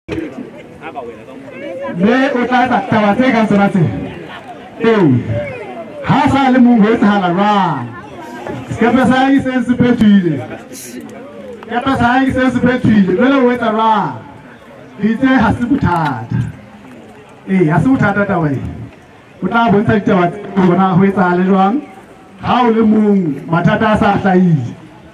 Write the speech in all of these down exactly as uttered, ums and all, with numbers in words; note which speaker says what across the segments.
Speaker 1: le o tla tsa taba tse ka tsona tse ee ha sa le mong ho etsahala jwang skepe sa hae se se phethile skepe sa hae se se phethile jwale o etsa jwang ditse ha se bothata ee ha se bothata taba e o tla bontsha ditaba tse bona ho etsahala jwang ha o le mong mathata a sa hlahile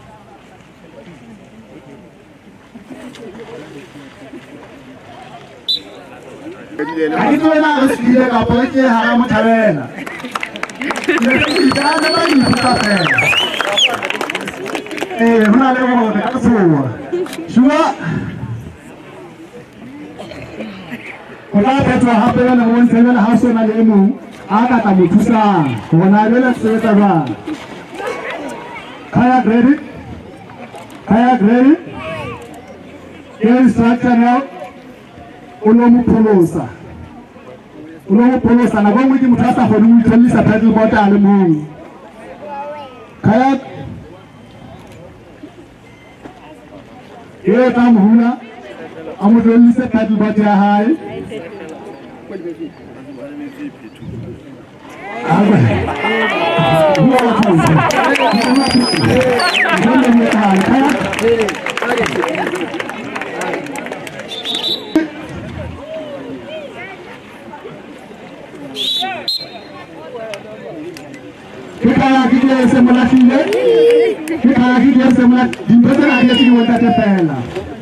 Speaker 1: ha ke tswela re sile ka poetse ha ra mothabela le ka na ba ni futa fela eh hona le go ka tsoa shua ona petwa hape le go ntshela ha sona le mong a ka ta mothusa bona le le tseta ba kaya credit kaya credit instruction now unomu polosa unomu polosa na bongo di mutasa ho di tellisa paddle boat ale mong kaya ye tam huna amu tellisa paddle boat ya hai aba kita kita semula sini, kita kita semula di mana ada sini wanita terpela.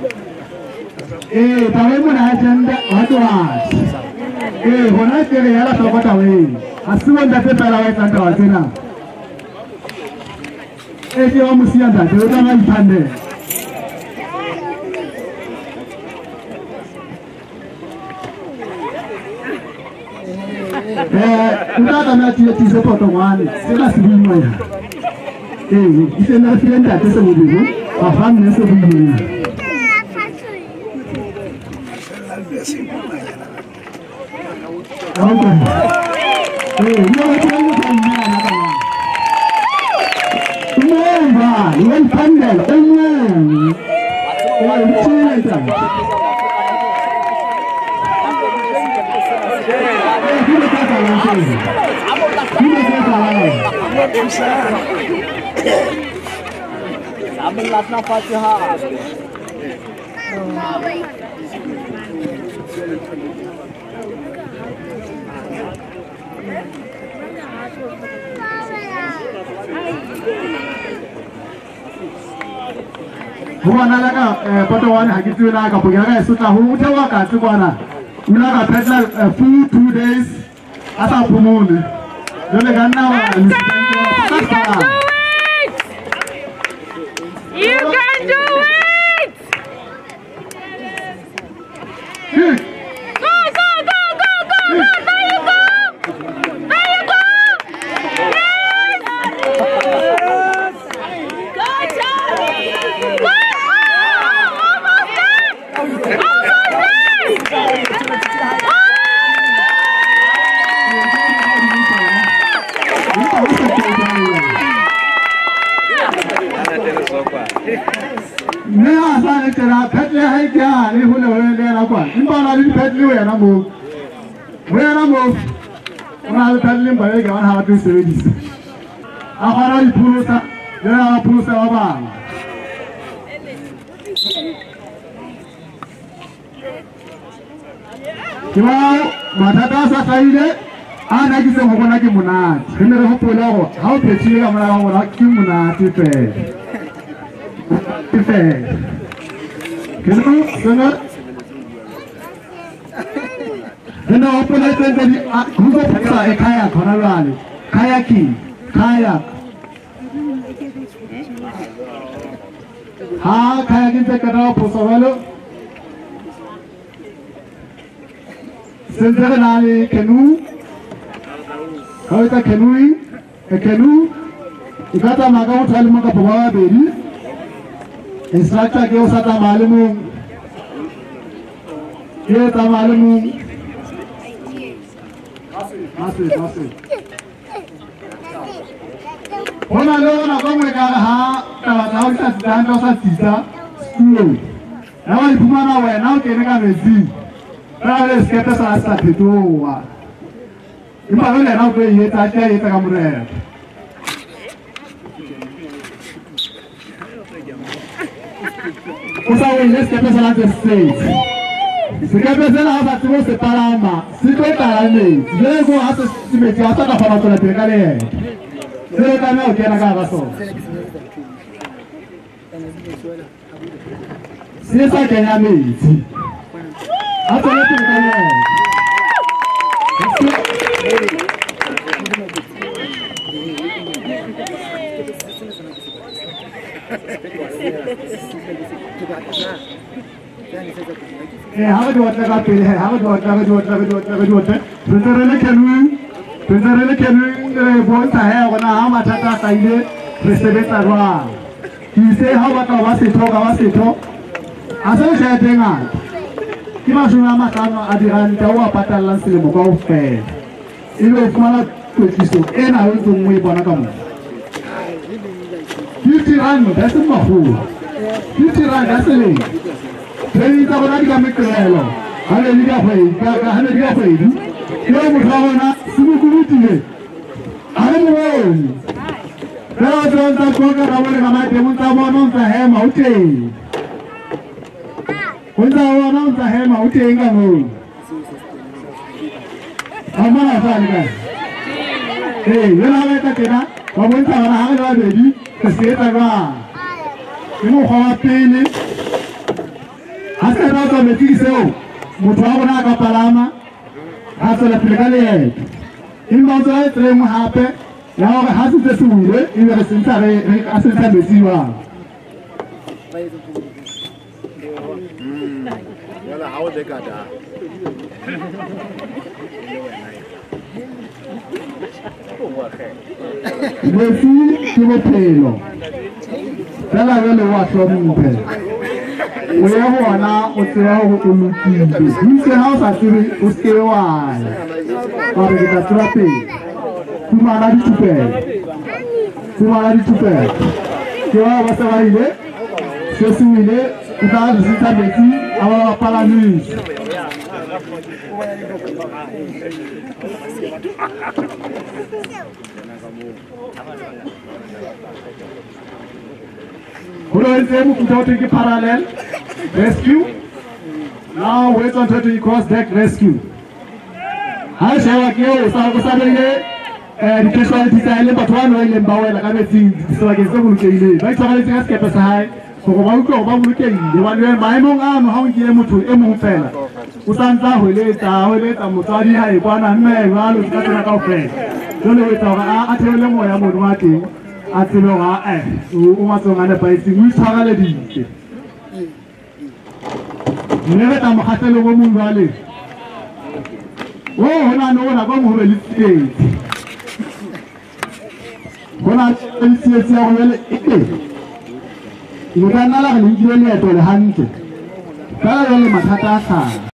Speaker 1: Eh, tapi mana agenda aduas. Eh, mana kira ya lah sobat awal. Asu wanita terpela awal santai awalnya. Eh, dia orang mesti ada, dia orang lagi pandai. Eh, kita tak nak dia tiada potongan, kita sebelum ya. Eh, kita nak dia tak sebelum, faham ni sebelum. Okay. Eh, dia macam mana nak? Mengapa? Yang pandai, umum. Oh, macam tu. Saben latna Fatiha. Huwa nalaka potowan hakitu na kapugira suta huta wakati kwana. Mnaka pedla full two days asa pumuni. Jole ganna wa
Speaker 2: You can do it!
Speaker 1: Yes.
Speaker 2: Go, go, go, go, go, go! There you go! There you go! Yes! Go, Charlie! Go! Oh, almost there! Almost there!
Speaker 1: मैं आसान चला फैसले है क्या नहीं होने वाले ले ना पान इन बार आदमी फैसले हुए ना मो हुए ना मो उन्हें फैसले में बड़े क्या हाथ में सेवी जिस आखिर ये पुरुषा ये ना पुरुषा बाबा क्या माथा का सा सही है आना किसे होना की मुनात किन्हें रहो पोला हो हाउ पेचिए हमारा हमारा क्यों मुनात पे पे किन्हों सुनो किन्हों अपने तो जब हमको पता है खाया खाना वाले खाया की खाया हाँ खाया किंतु करो पोसवालो सेंटर नाले केनू kau tak kenui, kenu, ikata maga uthal maga bawa beri, instructor kau sata malumu, kau tak malumu, masih masih. Orang orang nak kau mereka ha, tahu tahu kita sedang kau sat sisa, school, Na wa iphumana wena o kene ka metsing. Ba le skepe sa sa phetoa. Impa le na o tlo e etsa tla etsa ka morero. O sa o ile skepe sa la state. Skepe sa la sa tlo se palama, si tlo tala metsi. Le go ha se metsi a sa ka fana tla pele ka le. Le ka na o kena ka ba so. Si sa kenya metsi. A tsena pele ka le. Eh, how do what I pay? How do what I do? What I do? What I do? What I do? President Kenwin, President Kenwin, boy, I have one. How much I say? President Arwa. He say how much I was it? Talk, I was it. Talk. I say say thing ah. Kima shuna makano adiran tawa patalan sile mo kau fair. Ibu kumala kuciso. Eh, na udah tunggu ibu anak kamu. Fifty rand, that's a mahu. Fifty rand, that's a link. Jadi kita berani kami kerana, ada liga pay, ada liga pay. Kita berkawan nak semua kulit ini. Ada mula. Kalau tuan tuan kau kan kawan dengan dia pun tahu orang tak hem auto. Pun tahu orang tak hem auto enggak mu. Amal apa ni? Eh, yang apa kita kena? Kau pun tahu orang apa jadi kesehatan lah. Ini khawatir ni. Hasta rato me tiseo, mutu hapo na kapalama, hasa la pilikale. Imba zoe tremu hape, ya wa hasa tesuwe, iwe resinta re asinta besiwa.
Speaker 3: Wala hawo dekada.
Speaker 1: Besi kimo pelo. Tala wale watu mpe. We have one now, what's the hell to look in this? You say house actually, what's the why? Or is it a trapeze? Who managed to pay? Who managed to pay? You are what's the way? So, see, we did, without the sister Betty, our palamis. Who is able to go to parallel? Rescue. Now wait until the cross deck rescue. How shall I go? So Saturday, educational design, but one way in Bowen, like I think, so I guess I will kill you. By somebody just kept aside. So about go about looking. The one where my mom arm, how you able to emu fella. Usanta, who later, who later, Mutadi, I one and may run with Katina friend. Don't know it. I tell them what I'm working. I tell you, eh, who wants to manifest in which holiday. Never time I tell a woman valley. Oh, when I know when I go to the state. When I see a well, you can not have an engineer to the hunter. Tell her, Matata.